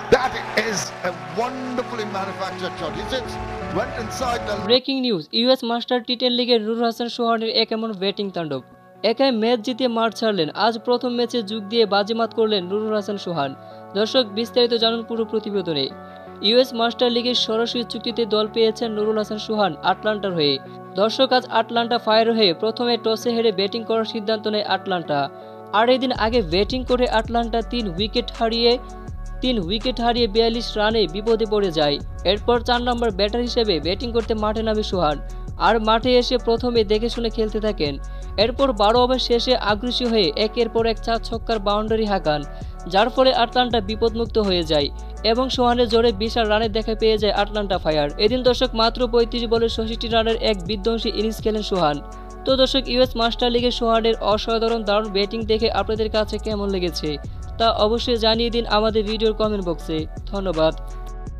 That is a wonderfully manufactured shot. He just went inside the... breaking news, US master টি10 লিগে নুরুল হাসান সোহানের এক এমন batting তাণ্ডব। একাই ম্যাচ জিতে মাঠ ছাড়লেন। আজ প্রথম ম্যাচে যোগ দিয়ে বাজিমাত করলেন নুরুল হাসান সোহান। দর্শক, বিস্তারিত জানুন পুরো প্রতিবেদনে। ইউএস মাস্টার লিগের সরাসরি চুক্তিতে দল পেয়েছেন নুরুল হাসান সোহান আটলান্টার হয়ে। দর্শক, আজ আটলান্টা ফায়ার হয়ে প্রথমে টসে হেরে ব্যাটিং করার সিদ্ধান্ত নেয় আটলান্টা। আর এদিন আগে ব্যাটিং করে আটলান্টা 3 উইকেট হারিয়ে 42 রানে বিপদে পড়ে যায়। এরপর 4 নম্বর ব্যাটার হিসেবে ব্যাটিং করতে মাঠে নামে সোহান। আর মাঠে এসে প্রথমে দেখে শুনে খেলতে থাকেন। এরপর 12 ওভার শেষে আগ্রাসী হয়ে একের পর এক 4 ছক্কার বাউন্ডারি হাঁকান, যার ফলে আটলান্টা বিপদমুক্ত হয়ে যায় এবং সোহানের জোরে বিশাল রানের দেখা পেয়ে যায় আটলান্টা ফায়ার। এদিন দর্শক, মাত্র 35 বলে 66 রানের এক বিধ্বংসী ইনিংস খেলেন সোহান। তো দর্শক, ইউএস মাস্টার লিগে সোহানের অসাধারণ দারুণ ব্যাটিং দেখে আপনাদের কাছে কেমন লেগেছে তা অবশ্যই জানিয়ে দিন আমাদের ভিডিওর কমেন্ট বক্সে। ধন্যবাদ।